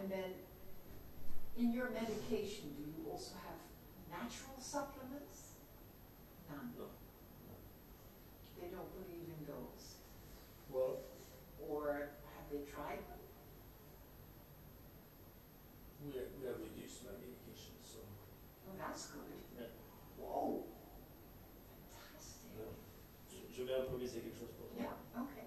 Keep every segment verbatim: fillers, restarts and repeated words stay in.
And then, in your medication, do you also have natural supplements? None. No. They don't believe in those. Well, Or have they tried them? we have, we have reduced my medication, so. Oh, that's good. Yeah. Whoa. Fantastic. Yeah. Je, je vais improviser quelque chose pour toi. Yeah, okay.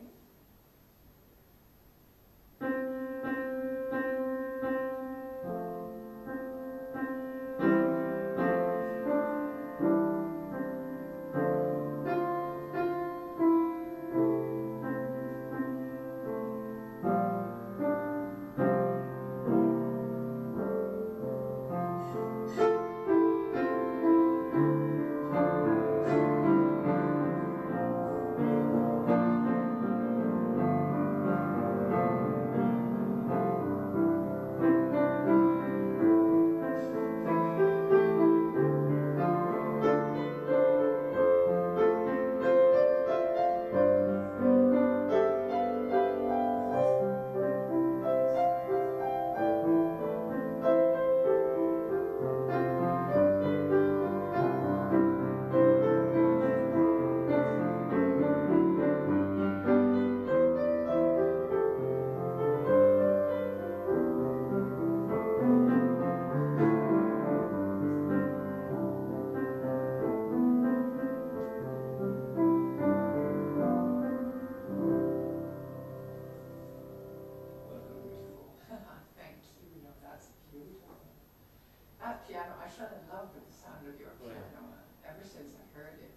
That piano, I fell in love with the sound of your Oh, yeah. piano ever since I heard it.